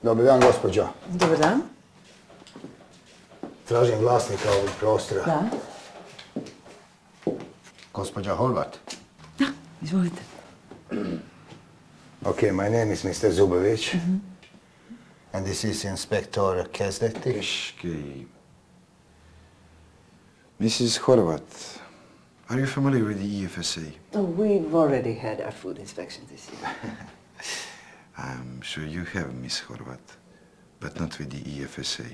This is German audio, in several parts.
Dobar dan, gospođo. Dobar dan. Tražim vlasnika ovog prostora. Da. Gospođa Horvat. Da, izvolite. Okay, my name is Mr. Zubovic. And this is Inspector Kezdeti. Escape. Mrs. Horvat, are you familiar with the EFSA? Oh, we've already had our food inspection this year. I'm sure you have, Miss Horvat, but not with the EFSA.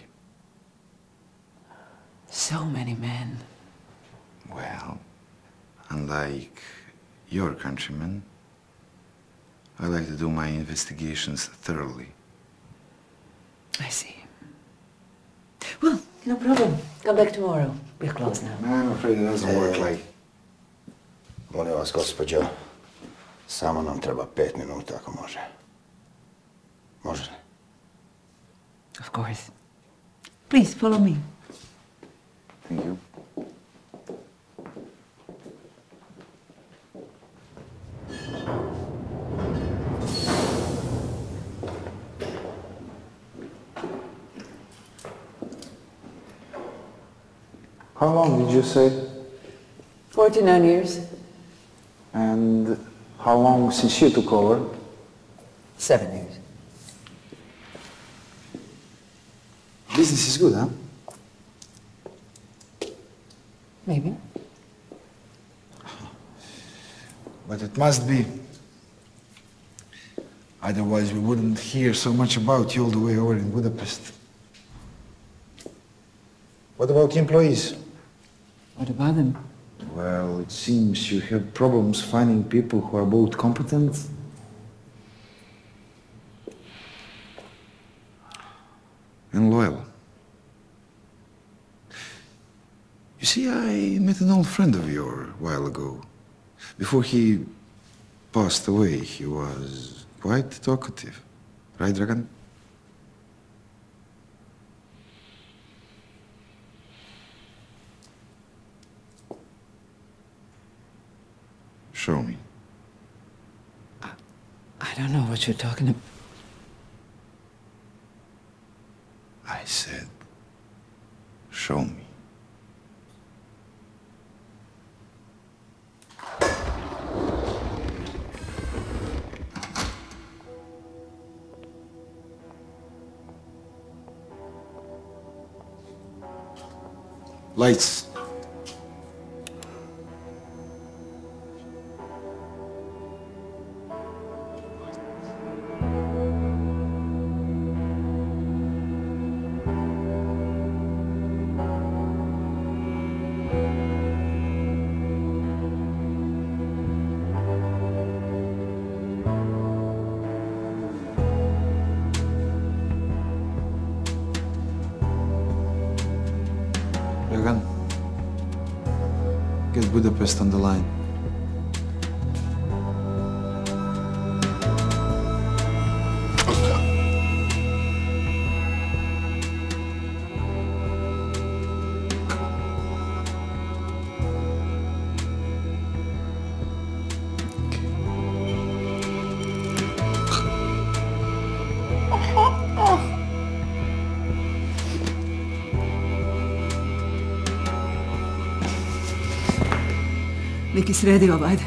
So many men. Well, unlike your countrymen, I like to do my investigations thoroughly. I see. Well, no problem. Come back tomorrow. We're closed now. I'm afraid it doesn't work like... Molim vas, gospođo, samo nam treba 5 minuta, ako može. Može li? Of course. Please, follow me. Thank you. How long did you say? 49 years. And how long since you took over? 7 years. Business is good, huh? Maybe. But it must be. Otherwise we wouldn't hear so much about you all the way over in Budapest. What about the employees? What about them? Well, it seems you have problems finding people who are both competent and loyal. You see, I met an old friend of yours a while ago. Before he passed away, he was quite talkative. Right, Dragan? Show me. I don't know what you're talking about. I said, show me. Lights. Dragan, get Budapest on the line. Neki sredio, ajde.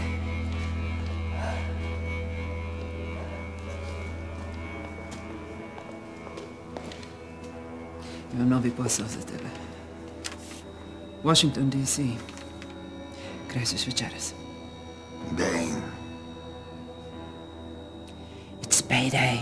Imam novi posao za tebe. Washington, D.C. Krećeš večeras. Dane. It's payday.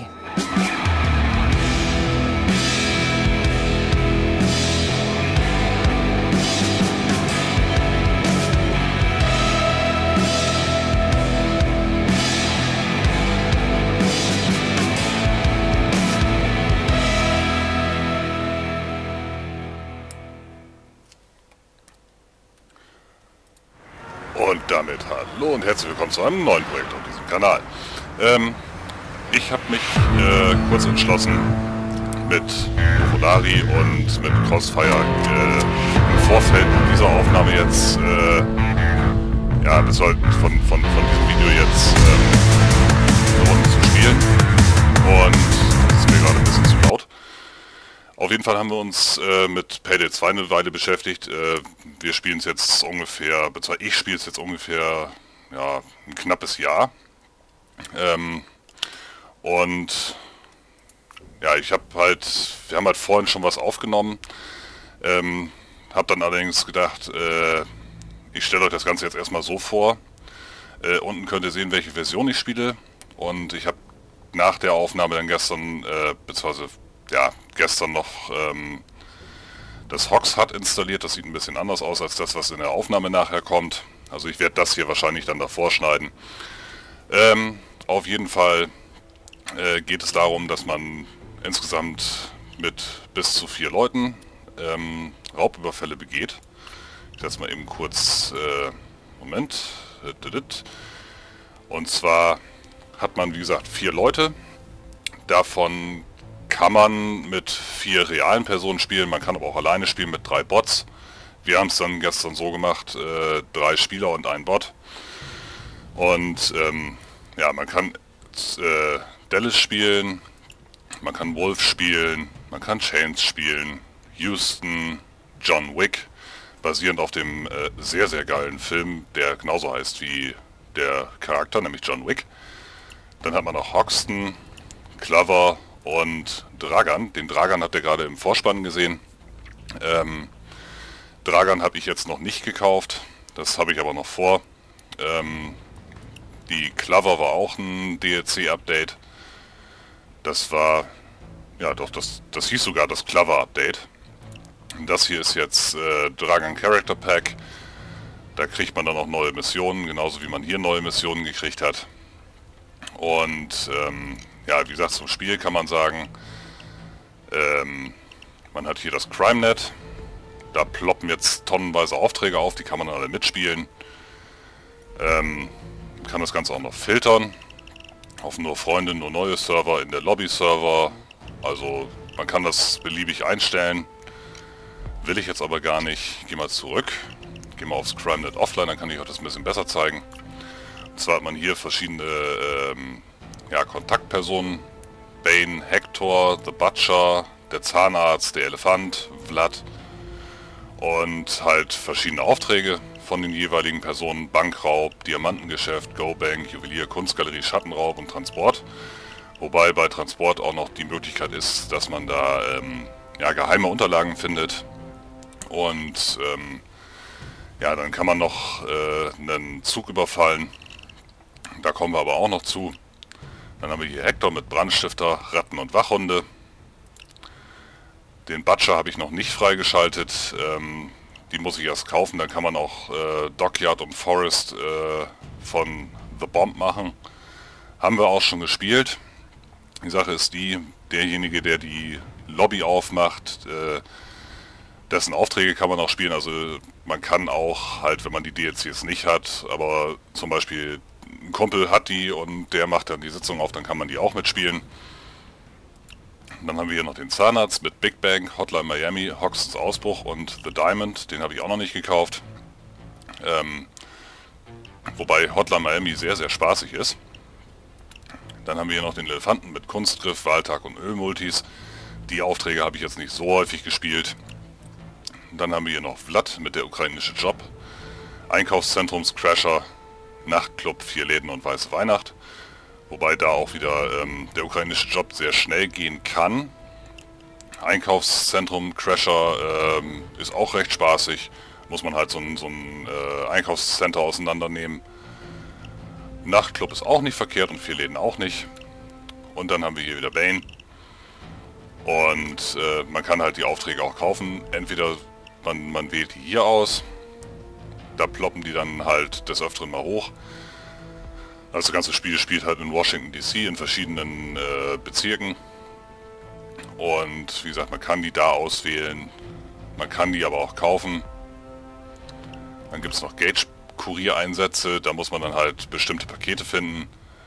Und damit hallo und herzlich willkommen zu einem neuen Projekt auf diesem Kanal. Ich habe mich kurz entschlossen, mit Polari und mit Crossfire im Vorfeld dieser Aufnahme jetzt, ja, wir sollten von diesem Video jetzt eine Runde zu spielen. Und das ist mir gerade ein bisschen zu auf jeden Fall haben wir uns mit Payday 2 eine Weile beschäftigt. Wir spielen es jetzt ungefähr, beziehungsweise ich spiele es jetzt ungefähr, ja, ein knappes Jahr. Und ja, wir haben halt vorhin schon was aufgenommen. Hab dann allerdings gedacht, ich stelle euch das Ganze jetzt erstmal so vor. Unten könnt ihr sehen, welche Version ich spiele. Und ich habe nach der Aufnahme dann gestern, beziehungsweise ja, gestern noch das Hox HUD installiert. Das sieht ein bisschen anders aus als das, was in der Aufnahme nachher kommt. Also ich werde das hier wahrscheinlich dann davor schneiden. Auf jeden Fall geht es darum, dass man insgesamt mit bis zu 4 Leuten Raubüberfälle begeht. Ich setze mal eben kurz, Moment. Und zwar hat man, wie gesagt, 4 Leute. Davon kann man mit 4 realen Personen spielen, man kann aber auch alleine spielen mit 3 Bots. Wir haben es dann gestern so gemacht, 3 Spieler und 1 Bot. Und ja, man kann Dallas spielen, man kann Wolf spielen, man kann Chains spielen, Houston, John Wick, basierend auf dem sehr, sehr geilen Film, der genauso heißt wie der Charakter, nämlich John Wick. Dann hat man noch Hoxton, Clover und Dragan. Den Dragan habt ihr gerade im Vorspann gesehen. Dragan habe ich jetzt noch nicht gekauft, das habe ich aber noch vor. Die Clover war auch ein DLC-Update. Das war, ja doch, das hieß sogar das Clover-Update. Das hier ist jetzt Dragan Character Pack. Da kriegt man dann auch neue Missionen, genauso wie man hier neue Missionen gekriegt hat. Und ja, wie gesagt, zum Spiel kann man sagen, man hat hier das CrimeNet. Da ploppen jetzt tonnenweise Aufträge auf, die kann man alle mitspielen. Kann das Ganze auch noch filtern. Auf nur Freunde, nur neue Server, in der Lobby-Server. Also man kann das beliebig einstellen. Will ich jetzt aber gar nicht. Ich gehe mal zurück. Gehe mal aufs CrimeNet Offline, dann kann ich euch das ein bisschen besser zeigen. Und zwar hat man hier verschiedene ja, Kontaktpersonen. Bane, Hector, The Butcher, der Zahnarzt, der Elefant, Vlad. Und halt verschiedene Aufträge von den jeweiligen Personen. Bankraub, Diamantengeschäft, GoBank, Juwelier, Kunstgalerie, Schattenraub und Transport. Wobei bei Transport auch noch die Möglichkeit ist, dass man da ja, geheime Unterlagen findet. Und ja, dann kann man noch einen Zug überfallen. Da kommen wir aber auch noch zu. Dann haben wir hier Hector mit Brandstifter, Ratten und Wachhunde. Den Butcher habe ich noch nicht freigeschaltet. Die muss ich erst kaufen. Dann kann man auch Dockyard und Forest von The Bomb machen. Haben wir auch schon gespielt. Die Sache ist die, derjenige, der die Lobby aufmacht, dessen Aufträge kann man auch spielen. Also man kann auch, halt wenn man die DLCs nicht hat, aber zum Beispiel ein Kumpel hat die und der macht dann die Sitzung auf, dann kann man die auch mitspielen. Dann haben wir hier noch den Zahnarzt mit Big Bang, Hotline Miami, Hoxtons Ausbruch und The Diamond, den habe ich auch noch nicht gekauft. Wobei Hotline Miami sehr, sehr spaßig ist. Dann haben wir hier noch den Elefanten mit Kunstgriff, Wahltag und Ölmultis. Die Aufträge habe ich jetzt nicht so häufig gespielt. Dann haben wir hier noch Vlad mit der ukrainische Job, Einkaufszentrumscrasher, Nachtclub, 4 Läden und Weiße Weihnacht. Wobei da auch wieder der ukrainische Job sehr schnell gehen kann. Einkaufszentrum Crasher ist auch recht spaßig. Muss man halt so ein Einkaufscenter auseinandernehmen. Nachtclub ist auch nicht verkehrt und 4 Läden auch nicht. Und dann haben wir hier wieder Bane. Und man kann halt die Aufträge auch kaufen. Entweder man wählt die hier aus. Da ploppen die dann halt des Öfteren mal hoch. Also das ganze Spiel spielt halt in Washington DC in verschiedenen Bezirken. Und wie gesagt, man kann die da auswählen. Man kann die aber auch kaufen. Dann gibt es noch Gage-Kuriereinsätze. Da muss man dann halt bestimmte Pakete finden.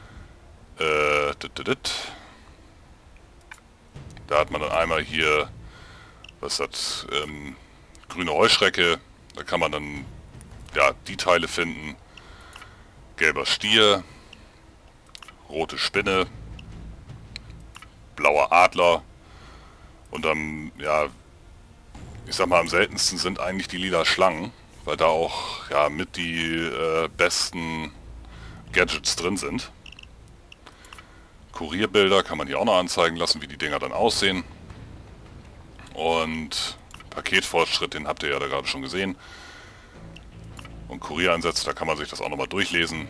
Da hat man dann einmal hier, was hat, grüne Heuschrecke. Da kann man dann ja, die Teile finden. Gelber Stier, rote Spinne, blauer Adler Und ja, ich sag mal, am seltensten sind eigentlich die lila Schlangen, weil da auch ja mit die besten Gadgets drin sind. Kurierbilder kann man hier auch noch anzeigen lassen, wie die Dinger dann aussehen. Und Paketfortschritt, den habt ihr ja da gerade schon gesehen. Und Kuriereinsätze, da kann man sich das auch nochmal durchlesen.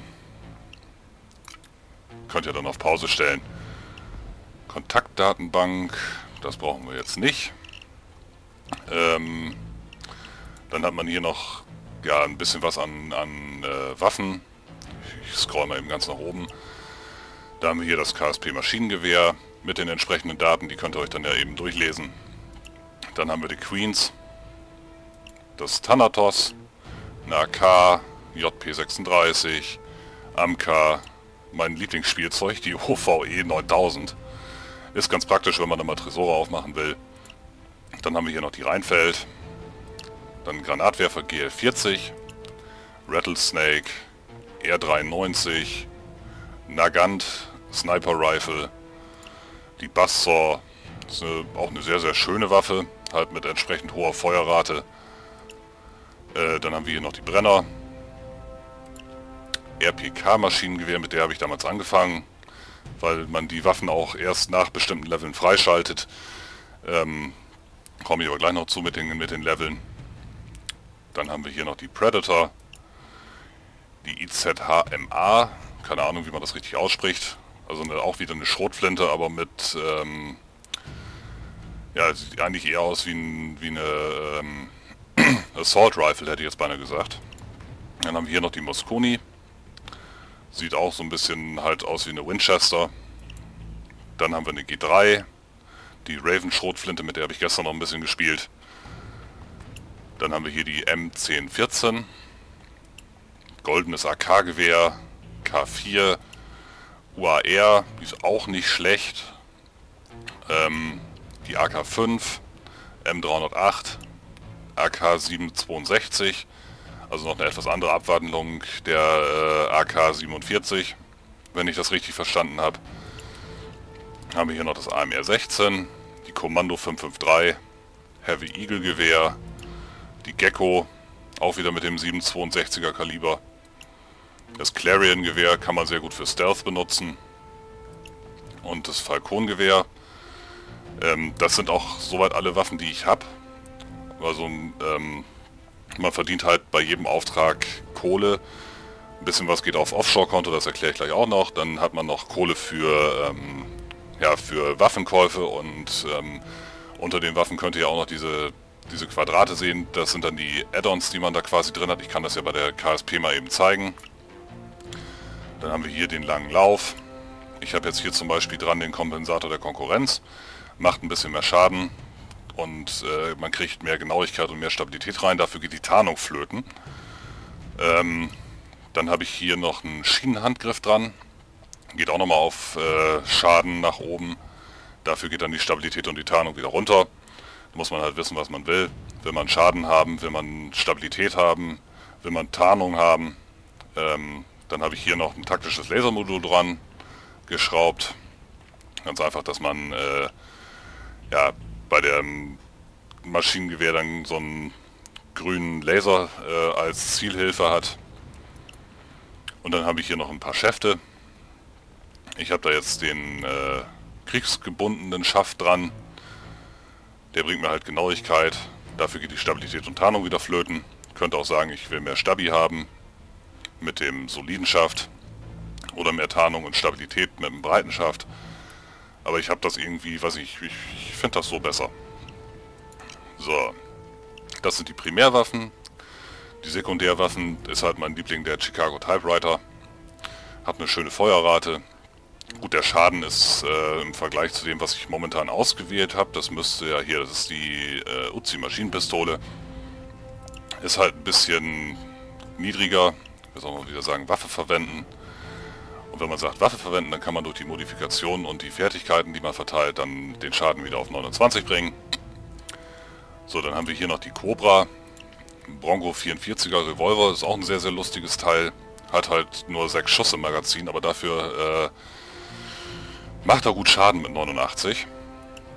Könnt ihr dann auf Pause stellen. Kontaktdatenbank, das brauchen wir jetzt nicht. Dann hat man hier noch ja, ein bisschen was an Waffen. Ich scroll mal eben ganz nach oben. Da haben wir hier das KSP-Maschinengewehr mit den entsprechenden Daten, die könnt ihr euch dann ja eben durchlesen. Dann haben wir die Queens, das Thanatos, eine AK, JP36, AMK, mein Lieblingsspielzeug, die OVE 9000. Ist ganz praktisch, wenn man da mal Tresore aufmachen will. Dann haben wir hier noch die Rheinfeld, dann Granatwerfer GL40, Rattlesnake, R93, Nagant, Sniper Rifle, die Buzzsaw, das ist auch eine sehr, sehr schöne Waffe, halt mit entsprechend hoher Feuerrate. Dann haben wir hier noch die Brenner, RPK-Maschinengewehr, mit der habe ich damals angefangen, weil man die Waffen auch erst nach bestimmten Leveln freischaltet. Komme ich aber gleich noch zu mit den Leveln. Dann haben wir hier noch die Predator, die IZHMA, keine Ahnung, wie man das richtig ausspricht. Also auch wieder eine Schrotflinte, aber mit, ja, sieht eigentlich eher aus wie eine Assault Rifle, hätte ich jetzt beinahe gesagt. Dann haben wir hier noch die Mosconi. Sieht auch so ein bisschen halt aus wie eine Winchester. Dann haben wir eine G3, die Raven-Schrotflinte, mit der habe ich gestern noch ein bisschen gespielt. Dann haben wir hier die M1014, goldenes AK-Gewehr, K4, UAR, die ist auch nicht schlecht. Die AK5, M308, AK762, also noch eine etwas andere Abwandlung der AK47, wenn ich das richtig verstanden habe. Haben wir hier noch das AMR16, die Kommando 553, Heavy Eagle Gewehr, die Gecko, auch wieder mit dem 762er Kaliber. Das Clarion Gewehr kann man sehr gut für Stealth benutzen. Und das Falcon Gewehr. Das sind auch soweit alle Waffen, die ich habe. Also man verdient halt bei jedem Auftrag Kohle. Ein bisschen was geht auf Offshore-Konto, das erkläre ich gleich auch noch. Dann hat man noch Kohle für, ja, für Waffenkäufe und unter den Waffen könnt ihr ja auch noch diese Quadrate sehen. Das sind dann die Add-ons, die man da quasi drin hat. Ich kann das ja bei der KSP mal eben zeigen. Dann haben wir hier den langen Lauf. Ich habe jetzt hier zum Beispiel dran den Kompensator der Konkurrenz. Macht ein bisschen mehr Schaden und man kriegt mehr Genauigkeit und mehr Stabilität rein. Dafür geht die Tarnung flöten. Dann habe ich hier noch einen Schienenhandgriff dran. Geht auch nochmal auf Schaden nach oben. Dafür geht dann die Stabilität und die Tarnung wieder runter. Da muss man halt wissen, was man will. Will man Schaden haben, will man Stabilität haben, will man Tarnung haben. Dann habe ich hier noch ein taktisches Lasermodul dran geschraubt. Ganz einfach, dass man ja, bei dem Maschinengewehr dann so einen grünen Laser als Zielhilfe hat. Und dann habe ich hier noch ein paar Schäfte. Ich habe da jetzt den kriegsgebundenen Schaft dran. Der bringt mir halt Genauigkeit. Dafür geht die Stabilität und Tarnung wieder flöten. Könnte auch sagen, ich will mehr Stabi haben mit dem soliden Schaft. Oder mehr Tarnung und Stabilität mit dem breiten Schaft. Aber ich habe das irgendwie, weiß ich finde das so besser. So, das sind die Primärwaffen. Die Sekundärwaffen ist halt mein Liebling, der Chicago Typewriter. Hat eine schöne Feuerrate. Gut, der Schaden ist im Vergleich zu dem, was ich momentan ausgewählt habe, das müsste ja hier, das ist die Uzi Maschinenpistole. Ist halt ein bisschen niedriger. Ich will auch mal wieder sagen, Waffe verwenden. Und wenn man sagt Waffe verwenden, dann kann man durch die Modifikationen und die Fertigkeiten, die man verteilt, dann den Schaden wieder auf 29 bringen. So, dann haben wir hier noch die Cobra. Bronco 44er Revolver, ist auch ein sehr, sehr lustiges Teil. Hat halt nur 6 Schuss im Magazin, aber dafür macht er gut Schaden mit 89.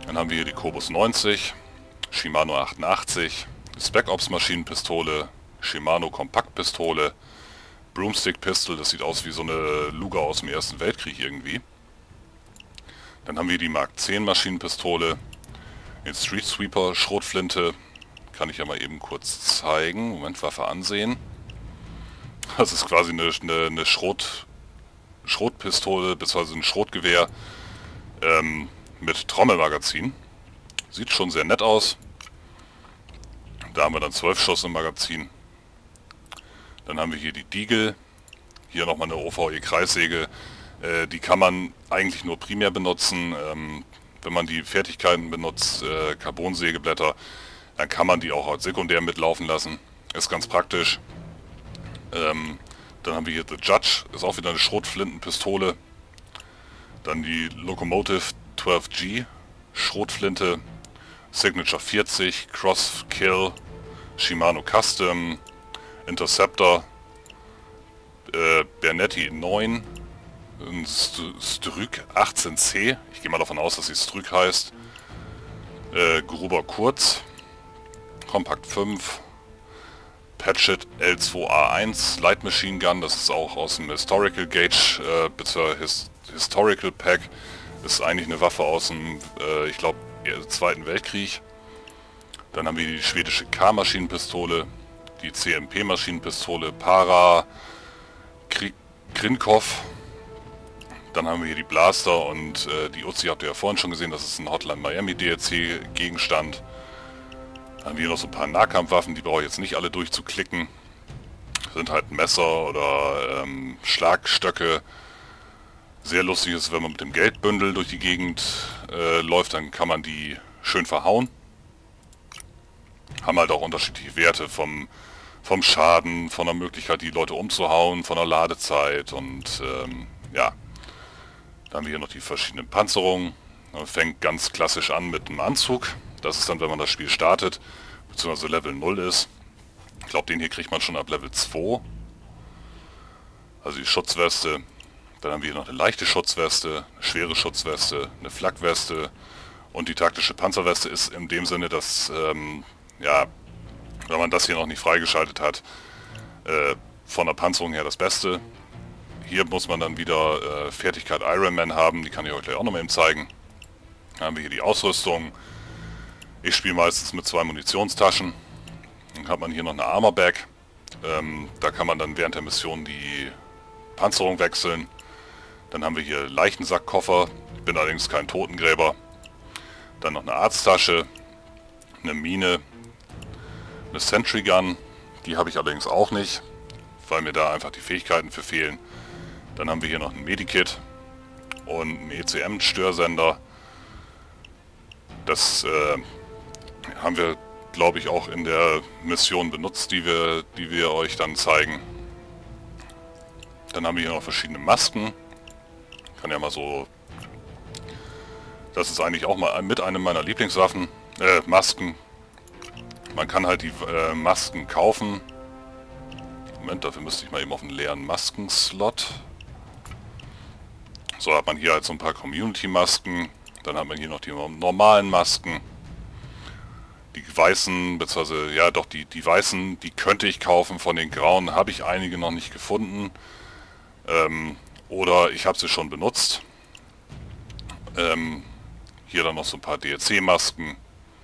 Dann haben wir hier die Kobus 90, Shimano 88, Spec Ops Maschinenpistole, Shimano Kompaktpistole, Broomstick Pistol, das sieht aus wie so eine Luger aus dem Ersten Weltkrieg irgendwie. Dann haben wir die Mark 10 Maschinenpistole, den Street Sweeper Schrotflinte, kann ich ja mal eben kurz zeigen. Moment, Waffe ansehen. Das ist quasi eine Schrotpistole bzw. ein Schrotgewehr mit Trommelmagazin. Sieht schon sehr nett aus. Da haben wir dann 12 Schuss im Magazin. Dann haben wir hier die Diegel. Hier nochmal eine OVE-Kreissäge. Die kann man eigentlich nur primär benutzen. Wenn man die Fertigkeiten benutzt, Carbonsägeblätter, dann kann man die auch als sekundär mitlaufen lassen. Ist ganz praktisch. Dann haben wir hier The Judge, ist auch wieder eine Schrotflintenpistole. Dann die Locomotive 12G, Schrotflinte, Signature 40, Cross Kill, Shimano Custom, Interceptor, Bernetti 9, Stryk 18C, ich gehe mal davon aus, dass sie Stryk heißt, Gruber Kurz, Compact 5, Patchet L2A1 Light Machine Gun, das ist auch aus dem Historical Gauge bzw. Historical Pack, ist eigentlich eine Waffe aus dem, ich glaube, Zweiten Weltkrieg. Dann haben wir die schwedische K-Maschinenpistole, die CMP-Maschinenpistole Para Krinkov. Dann haben wir hier die Blaster und die Uzi habt ihr ja vorhin schon gesehen, das ist ein Hotline Miami DLC Gegenstand. Dann haben wir hier noch so ein paar Nahkampfwaffen, die brauche ich jetzt nicht alle durchzuklicken. Das sind halt Messer oder Schlagstöcke. Sehr lustig ist, wenn man mit dem Geldbündel durch die Gegend läuft, dann kann man die schön verhauen. Haben halt auch unterschiedliche Werte vom Schaden, von der Möglichkeit, die Leute umzuhauen, von der Ladezeit und ja. Dann haben wir hier noch die verschiedenen Panzerungen. Man fängt ganz klassisch an mit einem Anzug. Das ist dann, wenn man das Spiel startet, beziehungsweise Level 0 ist. Ich glaube, den hier kriegt man schon ab Level 2. Also die Schutzweste. Dann haben wir hier noch eine leichte Schutzweste, eine schwere Schutzweste, eine Flakweste und die taktische Panzerweste ist in dem Sinne, dass, ja, wenn man das hier noch nicht freigeschaltet hat, von der Panzerung her das Beste. Hier muss man dann wieder Fertigkeit Ironman haben, die kann ich euch gleich auch noch mal eben zeigen. Dann haben wir hier die Ausrüstung. Ich spiele meistens mit 2 Munitionstaschen. Dann hat man hier noch eine Armor Bag. Da kann man dann während der Mission die Panzerung wechseln. Dann haben wir hier Leichensackkoffer. Ich bin allerdings kein Totengräber. Dann noch eine Arzttasche, eine Mine, eine Sentry Gun. Die habe ich allerdings auch nicht, weil mir da einfach die Fähigkeiten für fehlen. Dann haben wir hier noch ein Medikit und einen ECM-Störsender. Das haben wir, glaube ich, auch in der Mission benutzt, die wir euch dann zeigen. Dann haben wir hier noch verschiedene Masken. Kann ja mal so... Das ist eigentlich auch mal mit einem meiner Lieblingswaffen. Masken. Man kann halt die Masken kaufen. Moment, dafür müsste ich mal eben auf einen leeren Maskenslot. So hat man hier halt so ein paar Community-Masken. Dann hat man hier noch die normalen Masken. Die weißen, beziehungsweise, ja doch, die weißen, die könnte ich kaufen. Von den grauen habe ich einige noch nicht gefunden. Oder ich habe sie schon benutzt. Hier dann noch so ein paar DLC-Masken.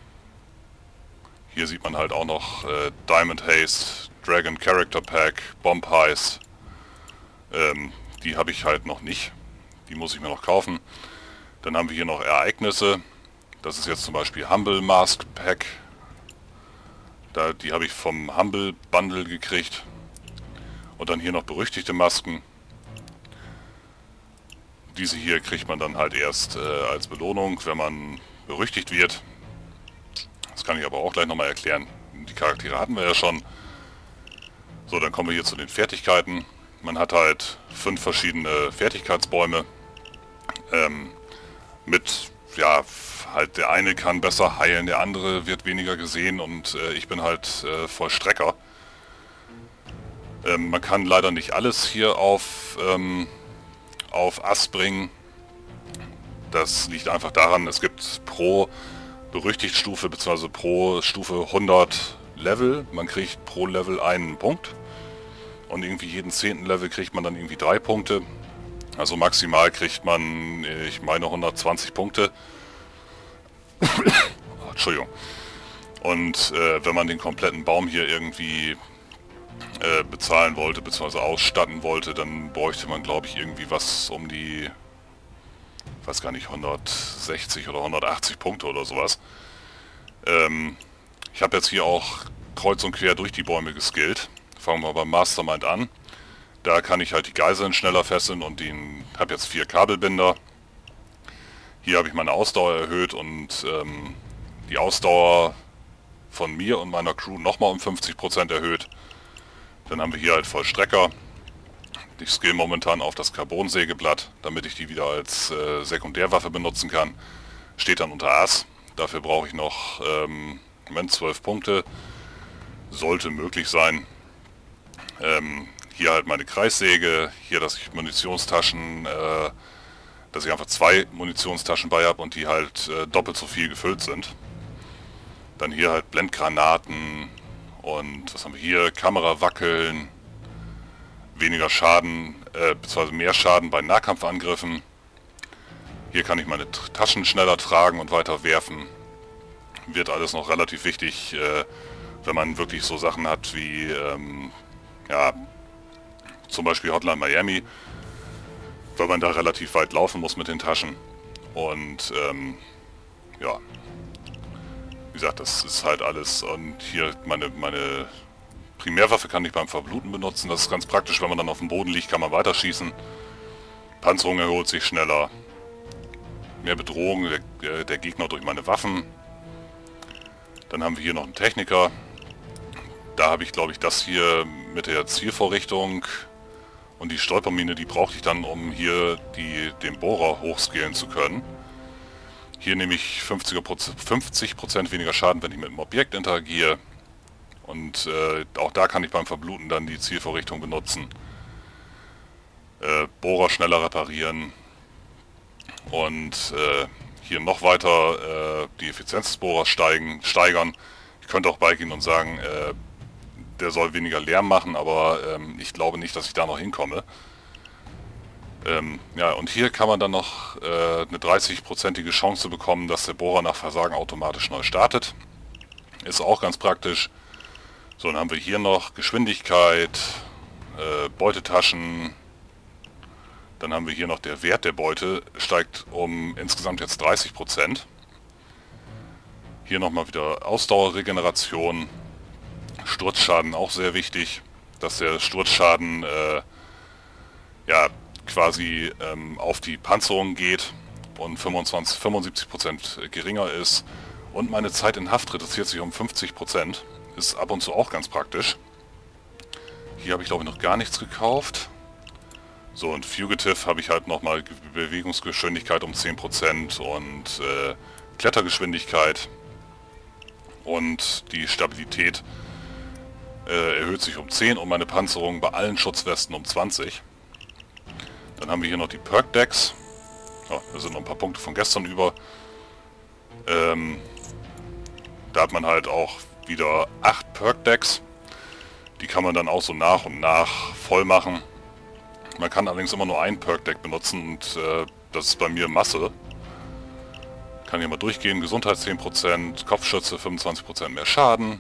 Hier sieht man halt auch noch Diamond Haze, Dragon Character Pack, Bomb Heist. Die habe ich halt noch nicht. Die muss ich mir noch kaufen. Dann haben wir hier noch Ereignisse. Das ist jetzt zum Beispiel Humble Mask Pack. Die habe ich vom Humble Bundle gekriegt. Und dann hier noch berüchtigte Masken. Diese hier kriegt man dann halt erst als Belohnung, wenn man berüchtigt wird. Das kann ich aber auch gleich nochmal erklären. Die Charaktere hatten wir ja schon. So, dann kommen wir hier zu den Fertigkeiten. Man hat halt 5 verschiedene Fertigkeitsbäume. Mit, ja, halt der eine kann besser heilen, der andere wird weniger gesehen und ich bin halt Vollstrecker. Man kann leider nicht alles hier auf Ass bringen. Das liegt einfach daran, es gibt pro Berüchtigtstufe bzw. pro Stufe 100 Level. Man kriegt pro Level einen Punkt. Und irgendwie jeden 10. Level kriegt man dann irgendwie 3 Punkte. Also maximal kriegt man, ich meine, 120 Punkte. Entschuldigung. Und wenn man den kompletten Baum hier irgendwie bezahlen wollte, beziehungsweise ausstatten wollte, dann bräuchte man, glaube ich, irgendwie was um die, weiß gar nicht, 160 oder 180 Punkte oder sowas. Ich habe jetzt hier auch kreuz und quer durch die Bäume geskillt. Fangen wir beim Mastermind an. Da kann ich halt die Geiseln schneller fesseln und habe jetzt 4 Kabelbinder. Hier habe ich meine Ausdauer erhöht und die Ausdauer von mir und meiner Crew nochmal um 50% erhöht. Dann haben wir hier halt Vollstrecker. Ich skill momentan auf das Carbonsägeblatt, damit ich die wieder als Sekundärwaffe benutzen kann. Steht dann unter Ass. Dafür brauche ich noch 12 Punkte. Sollte möglich sein. Hier halt meine Kreissäge, hier, dass ich Munitionstaschen, dass ich einfach 2 Munitionstaschen bei habe und die halt doppelt so viel gefüllt sind. Dann hier halt Blendgranaten und was haben wir hier? Kamera wackeln, weniger Schaden, beziehungsweise mehr Schaden bei Nahkampfangriffen. Hier kann ich meine Taschen schneller tragen und weiter werfen. Wird alles noch relativ wichtig, wenn man wirklich so Sachen hat wie, ja, zum Beispiel Hotline Miami, weil man da relativ weit laufen muss mit den Taschen. Und ja, wie gesagt, das ist halt alles. Und hier meine Primärwaffe kann ich beim Verbluten benutzen. Das ist ganz praktisch, wenn man dann auf dem Boden liegt, kann man weiterschießen. Panzerung erholt sich schneller. Mehr Bedrohung der Gegner durch meine Waffen. Dann haben wir hier noch einen Techniker. Da habe ich, glaube ich, das hier mit der Zielvorrichtung und die Stolpermine, die brauchte ich dann, um hier den Bohrer hochskillen zu können. Hier nehme ich 50% weniger Schaden, wenn ich mit dem Objekt interagiere. Und auch da kann ich beim Verbluten dann die Zielvorrichtung benutzen. Bohrer schneller reparieren. Und hier noch weiter die Effizienz des Bohrers steigern. Ich könnte auch beigehen und sagen, der soll weniger Lärm machen, aber ich glaube nicht, dass ich da noch hinkomme. Ja, und hier kann man dann noch eine 30%ige Chance bekommen, dass der Bohrer nach Versagen automatisch neu startet. Ist auch ganz praktisch. So, dann haben wir hier noch Geschwindigkeit, Beutetaschen. Dann haben wir hier noch der Wert der Beute, steigt um insgesamt jetzt 30%. Hier nochmal wieder Ausdauerregeneration. Sturzschaden auch sehr wichtig, dass der Sturzschaden ja, quasi auf die Panzerung geht und 75% geringer ist. Und meine Zeit in Haft reduziert sich um 50%. Ist ab und zu auch ganz praktisch. Hier habe ich, glaube ich, noch gar nichts gekauft. So, und Fugitive habe ich halt nochmal Bewegungsgeschwindigkeit um 10% und Klettergeschwindigkeit. Und die Stabilität erhöht sich um 10 und meine Panzerung bei allen Schutzwesten um 20. Dann haben wir hier noch die Perk Decks. Oh, da sind noch ein paar Punkte von gestern über. Da hat man halt auch wieder 8 Perk Decks. Die kann man dann auch so nach und nach voll machen. Man kann allerdings immer nur ein Perk Deck benutzen und das ist bei mir Masse. Kann hier mal durchgehen. Gesundheit 10%, Kopfschütze 25% mehr Schaden.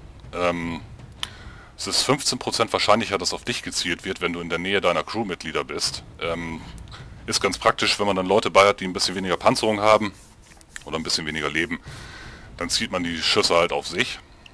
Es ist 15% wahrscheinlicher, dass auf dich gezielt wird, wenn du in der Nähe deiner Crewmitglieder bist. Ist ganz praktisch, wenn man dann Leute bei hat, die ein bisschen weniger Panzerung haben oder ein bisschen weniger Leben. Dann zieht man die Schüsse halt auf sich.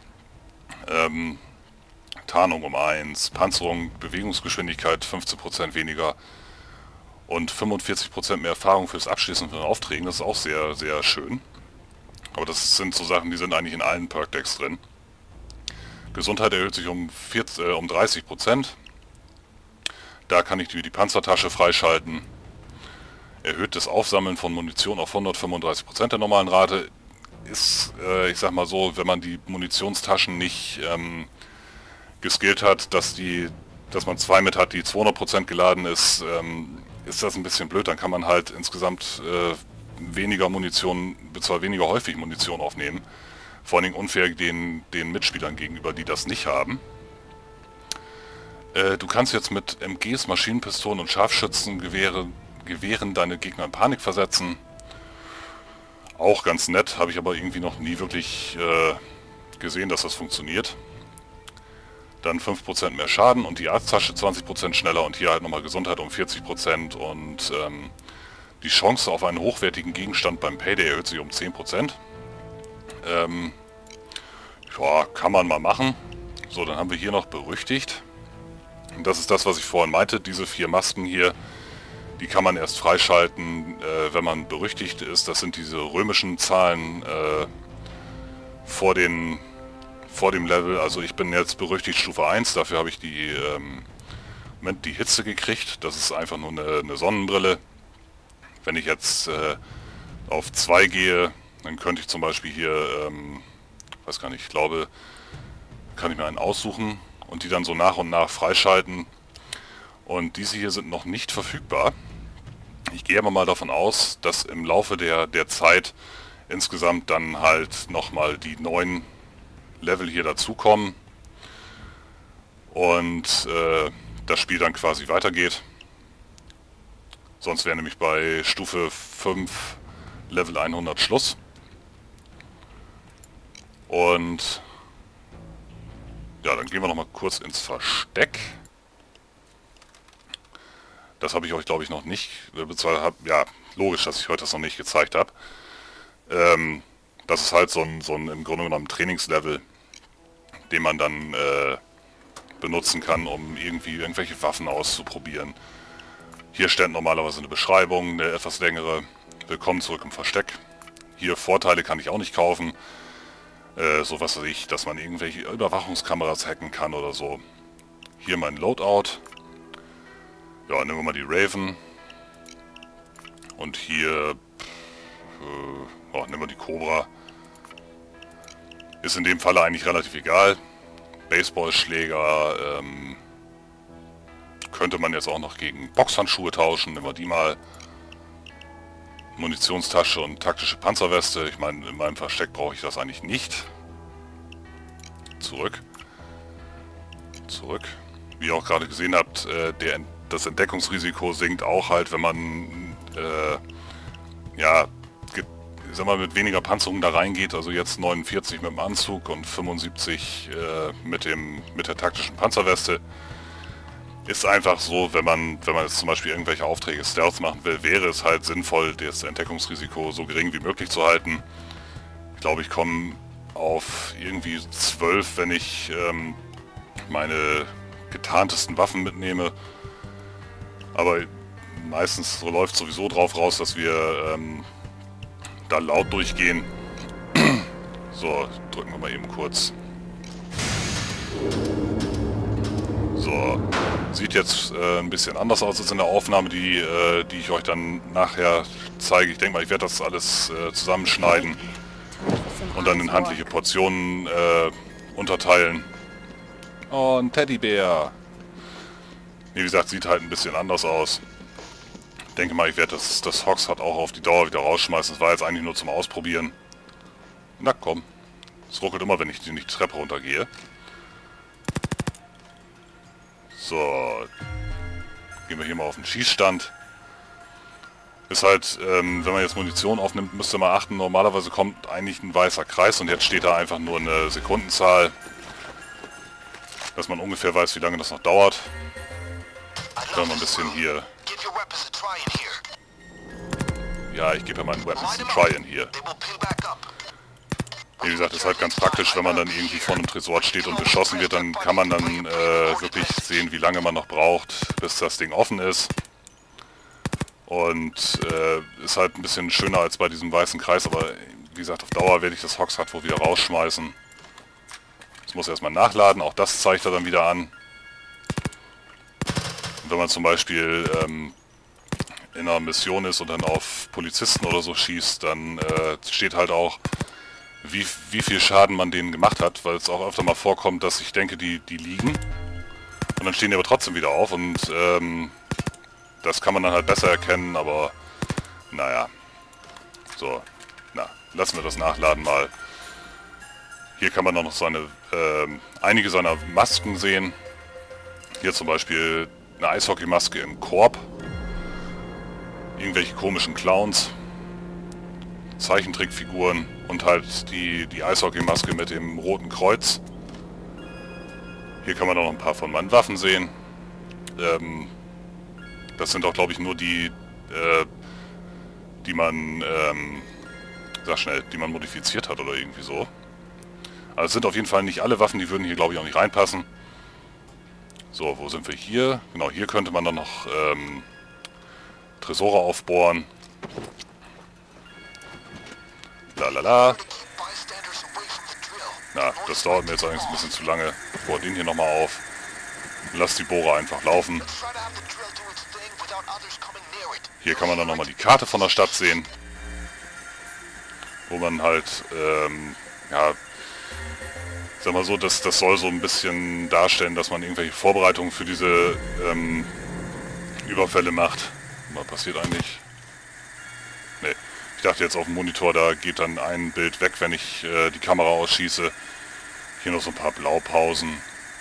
Tarnung um 1, Panzerung, Bewegungsgeschwindigkeit 15% weniger und 45% mehr Erfahrung fürs Abschließen von Aufträgen. Das ist auch sehr, sehr schön. Aber das sind so Sachen, die sind eigentlich in allen Perk-Decks drin. Gesundheit erhöht sich um 30%. Da kann ich die Panzertasche freischalten. Erhöhtes Aufsammeln von Munition auf 135% der normalen Rate. Ist, ich sag mal so, wenn man die Munitionstaschen nicht geskillt hat, dass man 2 mit hat, die 200% geladen ist, ist das ein bisschen blöd. Dann kann man halt insgesamt weniger Munition, beziehungsweise weniger häufig Munition aufnehmen. Vor allen Dingen unfair den Mitspielern gegenüber, die das nicht haben. Du kannst jetzt mit MGs, Maschinenpistolen und Scharfschützengewehren deine Gegner in Panik versetzen. Auch ganz nett, habe ich aber irgendwie noch nie wirklich gesehen, dass das funktioniert. Dann 5% mehr Schaden und die Arzttasche 20% schneller und hier halt nochmal Gesundheit um 40% und die Chance auf einen hochwertigen Gegenstand beim Payday erhöht sich um 10%. Ja, kann man mal machen. So, dann haben wir hier noch berüchtigt. Und das ist das, was ich vorhin meinte, diese 4 Masken hier, die kann man erst freischalten, wenn man berüchtigt ist. Das sind diese römischen Zahlen vor dem Level. Also ich bin jetzt berüchtigt Stufe 1, dafür habe ich die Hitze gekriegt. Das ist einfach nur eine Sonnenbrille. Wenn ich jetzt auf 2 gehe, dann könnte ich zum Beispiel hier, weiß gar nicht, ich glaube, kann ich mir einen aussuchen und die dann so nach und nach freischalten. Und diese hier sind noch nicht verfügbar. Ich gehe aber mal davon aus, dass im Laufe der Zeit insgesamt dann halt nochmal die 9 Level hier dazukommen und das Spiel dann quasi weitergeht. Sonst wäre nämlich bei Stufe 5 Level 100 Schluss. Und ja, dann gehen wir noch mal kurz ins Versteck. Das habe ich euch, glaube ich, noch nicht, ja, logisch, dass ich euch das noch nicht gezeigt habe. Das ist halt so ein im Grunde genommen Trainingslevel, den man dann benutzen kann, um irgendwelche Waffen auszuprobieren. Hier steht normalerweise eine Beschreibung, eine etwas längere. Willkommen zurück im Versteck. Hier Vorteile kann ich auch nicht kaufen. So was weiß ich, dass man irgendwelche Überwachungskameras hacken kann oder so. Hier mein Loadout. Ja, nehmen wir mal die Raven. Und hier nehmen wir die Cobra. Ist in dem Falle eigentlich relativ egal. Baseballschläger könnte man jetzt auch noch gegen Boxhandschuhe tauschen. Nehmen wir die mal. Munitionstasche und taktische Panzerweste. Ich meine, in meinem Versteck brauche ich das eigentlich nicht. Zurück. Zurück. Wie ihr auch gerade gesehen habt, das Entdeckungsrisiko sinkt auch halt, wenn man ja, ich sag mal, mit weniger Panzerung da reingeht. Also jetzt 49 mit dem Anzug und 75 mit der taktischen Panzerweste. Ist einfach so, wenn man jetzt zum Beispiel irgendwelche Aufträge Stealth machen will, wäre es halt sinnvoll, das Entdeckungsrisiko so gering wie möglich zu halten. Ich glaube, ich komme auf irgendwie 12, wenn ich meine getarntesten Waffen mitnehme. Aber meistens läuft sowieso drauf raus, dass wir da laut durchgehen. So, drücken wir mal eben kurz. So, sieht jetzt ein bisschen anders aus als in der Aufnahme, die ich euch dann nachher zeige. Ich denke mal, ich werde das alles zusammenschneiden und dann in handliche Portionen unterteilen. Oh, ein Teddybär. Wie gesagt, sieht halt ein bisschen anders aus. Ich denke mal, ich werde das Hogshead auch auf die Dauer wieder rausschmeißen. Das war jetzt eigentlich nur zum Ausprobieren. Na komm. Es ruckelt immer, wenn ich die Treppe runtergehe. So. Gehen wir hier mal auf den Schießstand. Ist halt, wenn man jetzt Munition aufnimmt, müsst ihr mal achten, normalerweise kommt eigentlich ein weißer Kreis und jetzt steht da einfach nur eine Sekundenzahl. Dass man ungefähr weiß, wie lange das noch dauert. Können wir ein bisschen hier... Ja, ich gebe ja meinen Weapons ein Try-In hier. Wie gesagt, ist halt ganz praktisch, wenn man dann irgendwie vor einem Tresor steht und beschossen wird, dann kann man dann wirklich sehen, wie lange man noch braucht, bis das Ding offen ist. Und ist halt ein bisschen schöner als bei diesem weißen Kreis, aber wie gesagt, auf Dauer werde ich das Hogshead wohl wieder rausschmeißen. Das muss erstmal nachladen, auch das zeigt er dann wieder an. Und wenn man zum Beispiel in einer Mission ist und dann auf Polizisten oder so schießt, dann steht halt auch, wie viel Schaden man denen gemacht hat, weil es auch öfter mal vorkommt, dass ich denke, die liegen. Und dann stehen die aber trotzdem wieder auf und das kann man dann halt besser erkennen, aber naja. So, na, lassen wir das nachladen mal. Hier kann man noch seine, einige seiner Masken sehen. Hier zum Beispiel eine Eishockeymaske im Korb. Irgendwelche komischen Clowns. Zeichentrickfiguren und halt die Eishockeymaske mit dem roten Kreuz. Hier kann man auch noch ein paar von meinen Waffen sehen. Das sind auch, glaube ich, nur die, die man, sag schnell, die man modifiziert hat oder irgendwie so. Also es sind auf jeden Fall nicht alle Waffen, die würden hier, glaube ich, auch nicht reinpassen. So, wo sind wir hier? Genau, hier könnte man dann noch Tresore aufbohren. Lalala. Na, das dauert mir jetzt eigentlich ein bisschen zu lange. Ich bohre den hier nochmal auf. Lass die Bohrer einfach laufen. Hier kann man dann nochmal die Karte von der Stadt sehen. Wo man halt, ja, sag mal so, das soll so ein bisschen darstellen, dass man irgendwelche Vorbereitungen für diese Überfälle macht. Was passiert eigentlich? Nee. Ich dachte jetzt auf dem Monitor, da geht dann ein Bild weg, wenn ich die Kamera ausschieße. Hier noch so ein paar Blaupausen.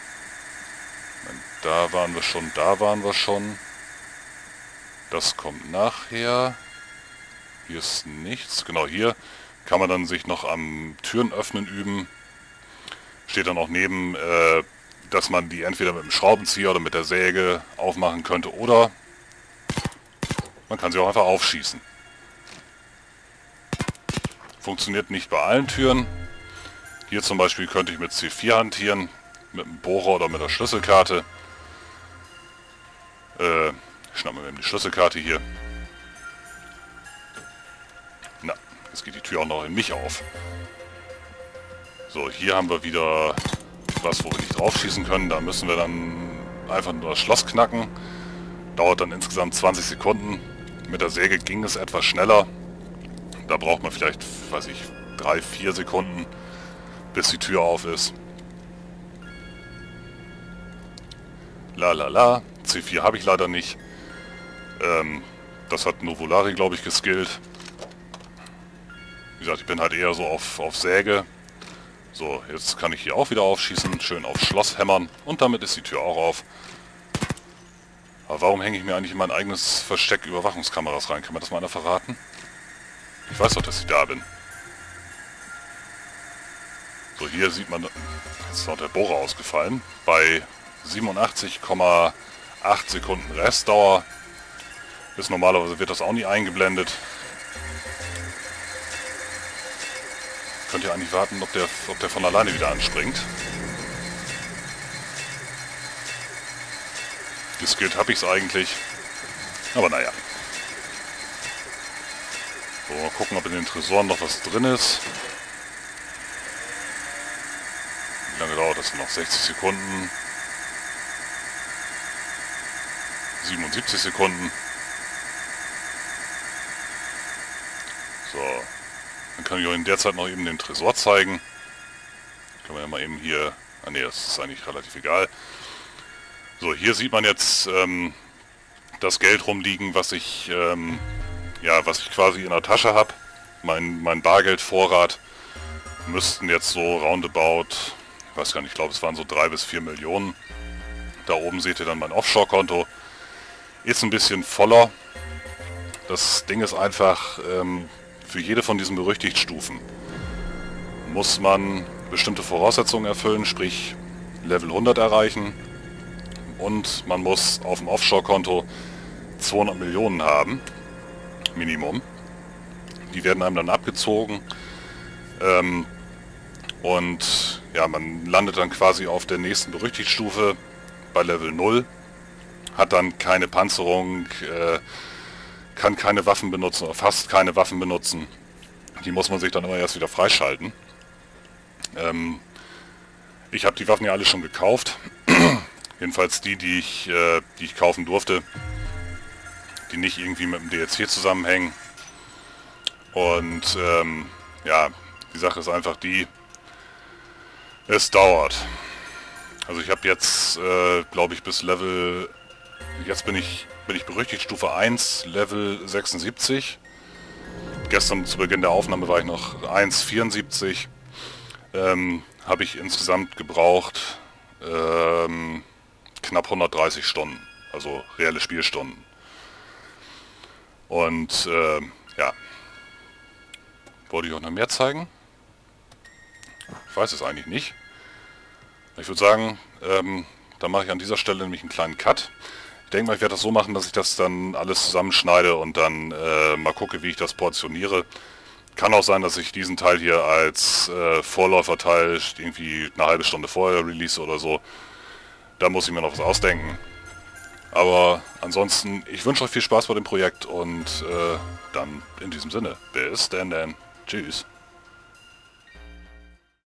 Da waren wir schon, da waren wir schon. Das kommt nachher. Hier ist nichts. Genau, hier kann man dann sich noch am Türen öffnen üben. Steht dann auch neben, dass man die entweder mit dem Schraubenzieher oder mit der Säge aufmachen könnte oder man kann sie auch einfach aufschießen. Funktioniert nicht bei allen Türen. Hier zum Beispiel könnte ich mit C4 hantieren, mit einem Bohrer oder mit der Schlüsselkarte. Schnappen wir eben die Schlüsselkarte hier. Na, jetzt geht die Tür auch noch in mich auf. So, hier haben wir wieder was, wo wir nicht drauf schießen können. Da müssen wir dann einfach nur das Schloss knacken. Dauert dann insgesamt 20 Sekunden. Mit der Säge ging es etwas schneller. Da braucht man vielleicht, weiß ich, 3-4 Sekunden, bis die Tür auf ist. Lalala. C4 habe ich leider nicht. Das hat Nuvolari, glaube ich, geskillt. Wie gesagt, ich bin halt eher so auf Säge. So, jetzt kann ich hier auch wieder aufschießen, schön auf Schloss hämmern und damit ist die Tür auch auf. Aber warum hänge ich mir eigentlich in mein eigenes Versteck Überwachungskameras rein? Kann mir das mal einer verraten? Ich weiß doch, dass ich da bin. So, hier sieht man, jetzt ist noch der Bohrer ausgefallen, bei 87,8 Sekunden Restdauer. Bis normalerweise wird das auch nie eingeblendet. Könnt ihr eigentlich warten, ob der von alleine wieder anspringt. Geskillt habe ich es eigentlich. Aber naja. So, mal gucken, ob in den Tresoren noch was drin ist. Wie lange dauert das noch? 60 Sekunden. 77 Sekunden. So. Dann kann ich euch in der Zeit noch eben den Tresor zeigen. Können wir ja mal eben hier... Ah ne, das ist eigentlich relativ egal. So, hier sieht man jetzt das Geld rumliegen, was ich quasi in der Tasche habe. Mein Bargeldvorrat müssten jetzt so roundabout, ich weiß gar nicht, ich glaube es waren so 3 bis 4 Millionen. Da oben seht ihr dann mein Offshore-Konto. Ist ein bisschen voller. Das Ding ist einfach, für jede von diesen Berüchtigtstufen muss man bestimmte Voraussetzungen erfüllen, sprich Level 100 erreichen. Und man muss auf dem Offshore-Konto 200 Millionen haben, Minimum. Die werden einem dann abgezogen. Und ja, man landet dann quasi auf der nächsten Berüchtigtstufe bei Level 0. Hat dann keine Panzerung, kann keine Waffen benutzen oder fast keine Waffen benutzen. Die muss man sich dann immer erst wieder freischalten. Ich habe die Waffen ja alle schon gekauft. Jedenfalls die ich kaufen durfte, die nicht irgendwie mit dem DLC zusammenhängen. Und ja, die Sache ist einfach die, es dauert. Also ich habe jetzt, glaube ich, bis Level, jetzt bin ich berüchtigt Stufe 1, Level 76. gestern zu Beginn der Aufnahme war ich noch 1,74. Habe ich insgesamt gebraucht knapp 130 Stunden, also reelle Spielstunden. Und ja, wollte ich auch noch mehr zeigen? Ich weiß es eigentlich nicht. Ich würde sagen, da mache ich an dieser Stelle nämlich einen kleinen Cut. Ich denke mal, ich werde das so machen, dass ich das dann alles zusammenschneide und dann mal gucke, wie ich das portioniere. Kann auch sein, dass ich diesen Teil hier als Vorläuferteil irgendwie eine halbe Stunde vorher release oder so. Da muss ich mir noch was ausdenken. Aber ansonsten, ich wünsche euch viel Spaß bei dem Projekt und dann in diesem Sinne, bis denn. Tschüss.